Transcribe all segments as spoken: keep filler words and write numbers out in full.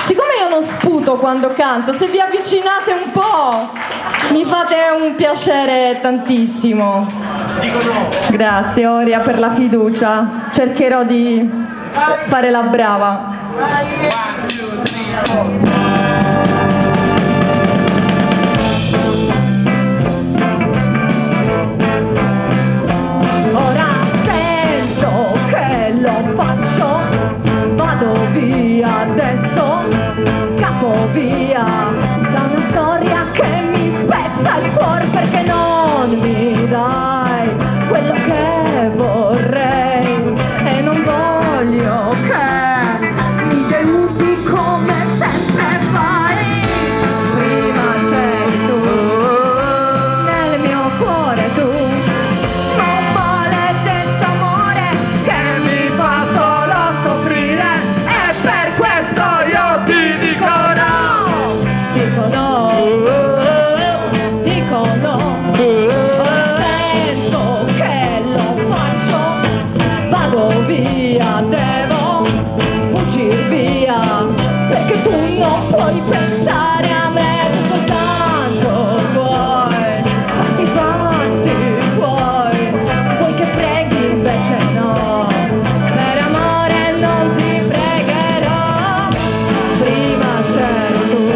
Siccome io non sputo quando canto, se vi avvicinate un po' mi fate un piacere tantissimo. Dico no. Grazie Oria per la fiducia, cercherò di fare la brava. One, two, three, four. Adesso scappo via da una storia che mi spezza il cuore, perché non mi dai quello che vorrei e non voglio che mi deludi come sempre fai. Prima c'eri tu, nel mio cuore tu, un maledetto amore che mi fa solo soffrire. Dico no, dico no, sento che lo faccio, vado via, devo fuggire via, perché tu non puoi pensare a me, tu soltanto vuoi, fatti fatti vuoi, vuoi che preghi invece no, per amore non ti pregherò, prima c'eri tu.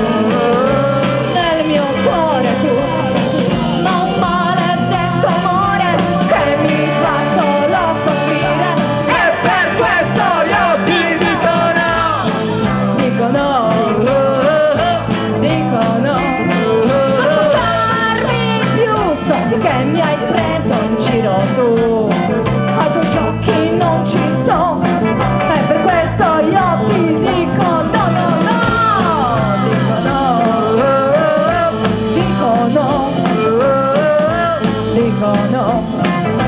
Che mi hai preso in giro tu, ai tuoi giochi non ci sto, e per questo io ti dico no, no, no, dico no, dico no, dico no.